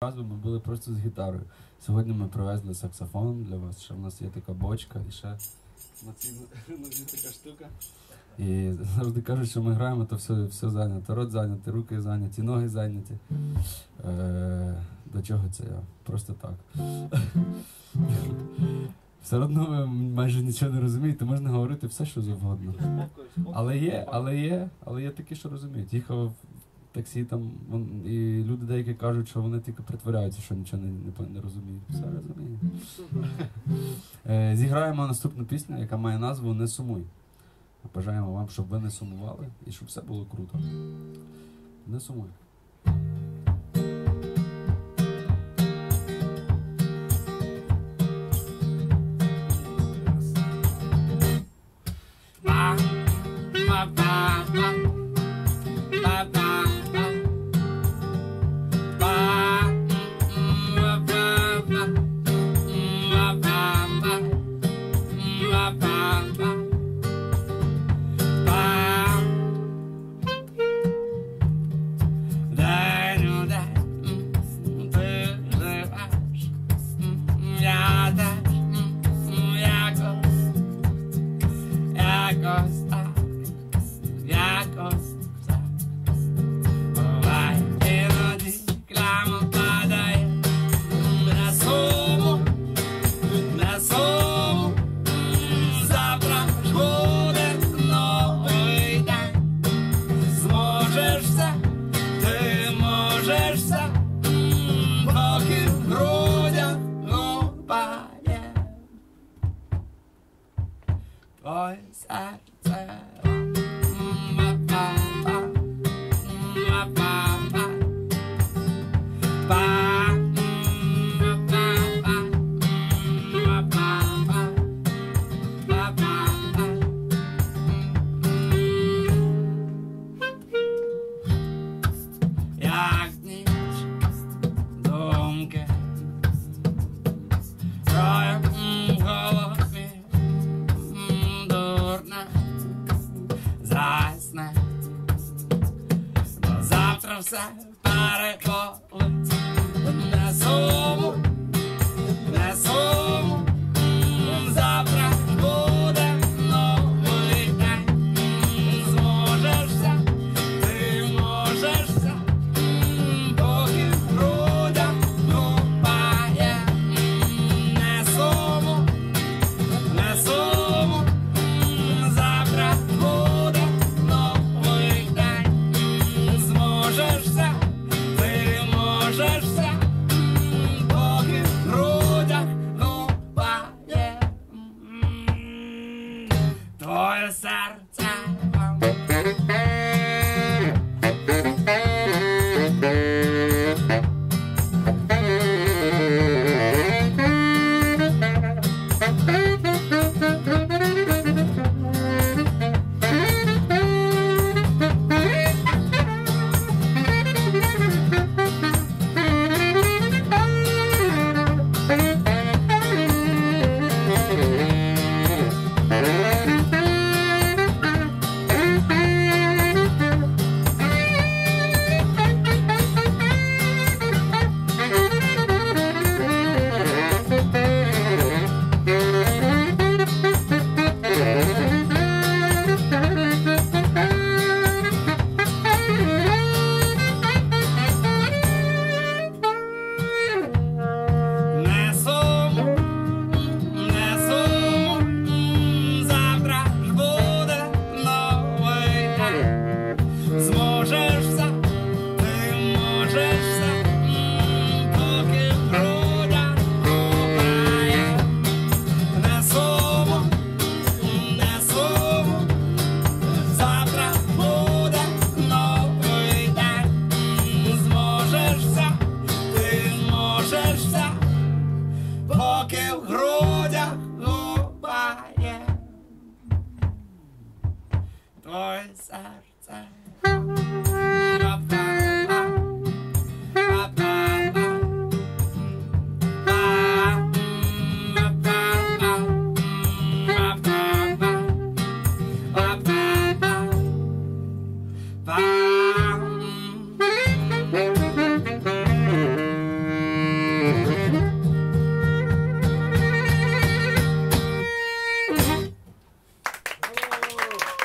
разу ми були просто з гітарою. Сьогодні ми привезли саксофон для вас, ще в нас є така бочка і ще на цій нозі така штука. І завжди кажуть, що ми граємо, то все зайнято. Рот зайнятий, руки зайняті, ноги зайняті. До чого це я? Просто так. Все одно ви майже нічого не розумієте, можна говорити все, що завгодно. Але є такі, що розуміють. Їхав в таксі там, і люди деякі кажуть, що вони тільки притворяються, що нічого не розуміють. Все розуміють. Зіграємо наступну пісню, яка має назву «Не сумуй». Бажаємо вам, щоб ви не сумували і щоб все було круто. Не сумуй.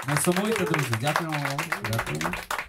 Не сумуйте, друзі. Дякуємо вам. Дякуємо.